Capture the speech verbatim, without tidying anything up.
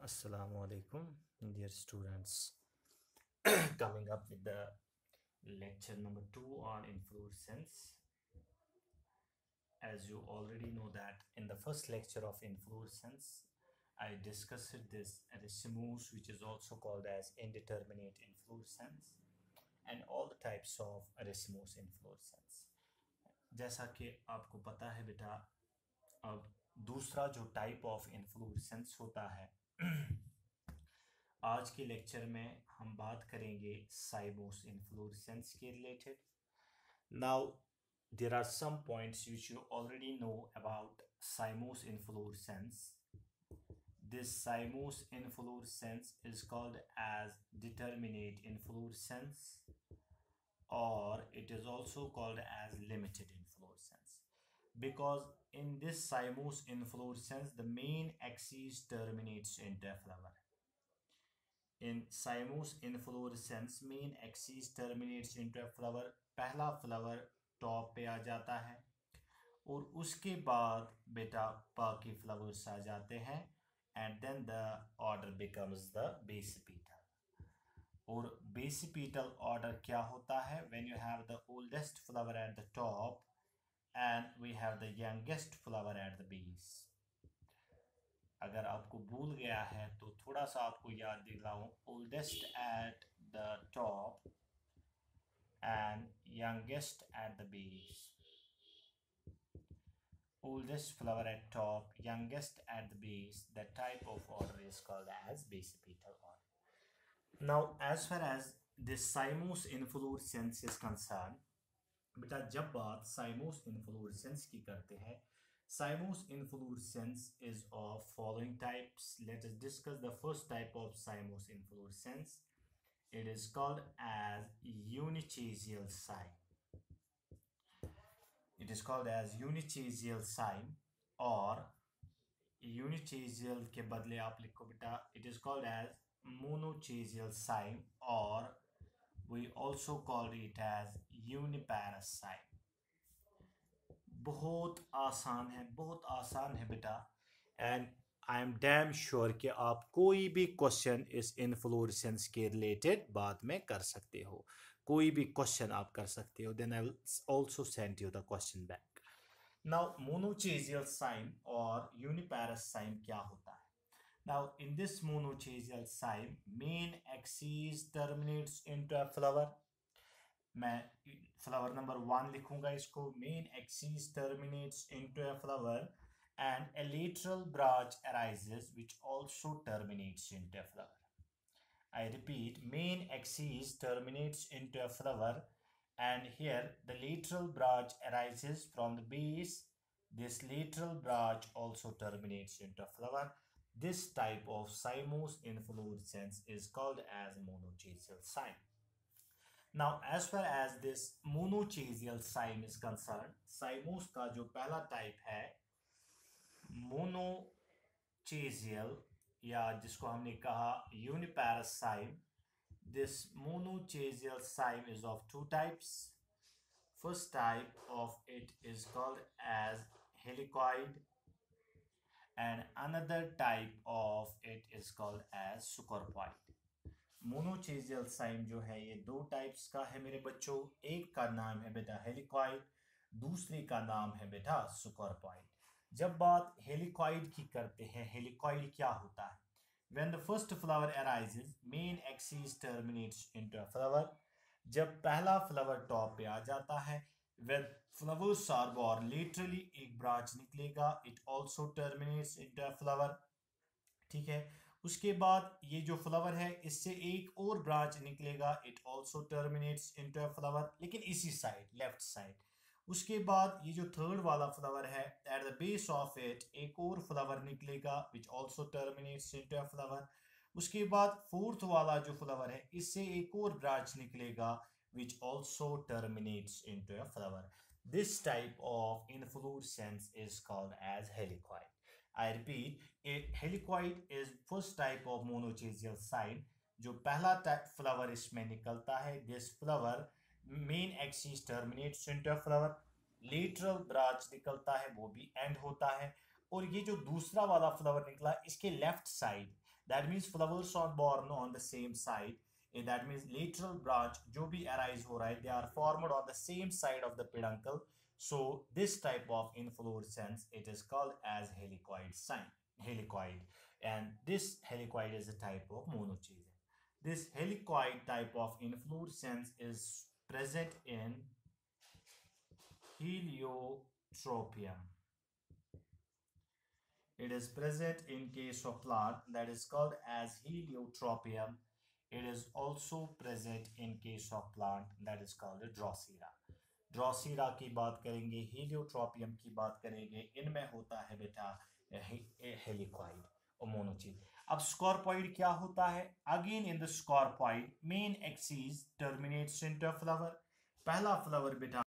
Assalamu alaikum, dear students. Coming up with the lecture number two on inflorescence. As you already know that in the first lecture of inflorescence, I discussed this racemose, which is also called as indeterminate inflorescence, and all the types of racemose inflorescence. जैसा कि आपको पता है बेटा, अब दूसरा जो type of inflorescence होता है आज के लेक्चर में हम बात करेंगे साइमोस इन्फ्लोरेसेंस के related. Now there are some points which you already know about cymose inflorescence. This cymose inflorescence is called as determinate inflorescence or it is also called as limited inflorescence, because in this cymose inflorescence the main axis terminates into a flower. In cymose inflorescence main axis terminates into a flower, पहला flower top पे आ जाता है और उसके बाद बेटा बाकी फ्लावर्स आ जाते हैं and then the order becomes the basipetal. और basipetal order क्या होता है? when you have the oldest flower at the top and we have the youngest flower at the base. अगर आपको भूल गया है तो थोड़ा सा आपको याद दिलाऊं, oldest at the top and youngest at the base. Oldest flower at top, youngest at the base, that type of order is called as basipetal order. Now as far as this cymose inflorescence is concerned, बेटा जब बात cymose inflorescence की करते हैं, cymose inflorescence is of following types. Let us discuss the first type of cymose inflorescence. It is called as unichasial cyme. It is called as unichasial cyme or unichasial के बदले आप लिखो बेटा, it is called as monochasial cyme or we also called it as uniparous cyme. बहुत आसान है, बहुत आसान है बेटा, and I am damn sure कि आप कोई भी क्वेश्चन इस इन्फ्लोरेसेंस के रिलेटेड बाद में कर सकते हो, कोई भी क्वेश्चन आप कर सकते हो, then I will also send you the question back. Now monochasial cyme और यूनिपैरस साइम क्या होता है? Now in this monochasial cyme, main axis terminates into a flower. मैं फ्लावर नंबर वन लिखूंगा इसको, main axis terminates into a flower and a lateral branch arises which also terminates into a flower. I repeat, main axis terminates into a flower and here the lateral branch arises from the base. This lateral branch also terminates into a flower. This type of cymose inflorescence is called as monochasial cyme. Now as far as this monochasial cyme is concerned, cymose का जो पहला type है monochasial या जिसको हमने कहा uniparous cyme, this monochasial cyme is of two types. First type of it is called as helicoid and another type of it is called as sucropoid. Monochasial cyme जो है ये दो टाइप्स का है मेरे बच्चों, एक का नाम है बेटा हेलिकॉइड, दूसरे का नाम है बेटा सुकरपॉइड। जब बात हेलिकॉइड की करते हैं, हेलिकॉइड क्या होता है? When the first flower arises, main axis terminates into a flower. जब पहला फ्लावर टॉप पे आ जाता है, when flowers are born laterally एक ब्रांच निकलेगा, it also terminates into a flower. ठीक है, उसके बाद ये जो फ्लावर है इससे एक और ब्रांच निकलेगा, it also terminates into a flower, लेकिन इसी साइड, लेफ्ट साइड। उसके बाद ये जो थर्ड वाला फ्लावर है, at the base of it एक और फ्लावर निकलेगा which also terminates into a flower. उसके बाद फोर्थ वाला जो फ्लावर है इससे एक और ब्रांच निकलेगा which also terminates into a flower. This type of inflorescence is called as helicoid. I repeat, a helicoid is first type of monochasial cyme. जो पहला फ्लावर इसमें निकलता है, this flower main axis terminates into a flower, lateral branch निकलता है वो भी end होता है, और ये जो दूसरा वाला फ्लावर निकला इसके left side That means flowers are born on the same side. And that means lateral branch जो भी arise हो रहा है, they are formed on the same side of the peduncle. So this type of inflorescence, it is called as helicoid sign, helicoid, and this helicoid is a type of monochasm. This helicoid type of inflorescence is present in Heliotropium. It is present in case of plant that is called as Heliotropium. It is also present in case of plant that is called a Drosera. ड्रॉसीरा की बात करेंगे, हीलियोट्रोपियम की बात करेंगे, इनमें होता है बेटा हेलिकॉइड और मोनोचिल. अब स्कॉर्पॉइड क्या होता है? Again in the scorpioid main axis terminate centre flower. पहला फ्लावर बेटा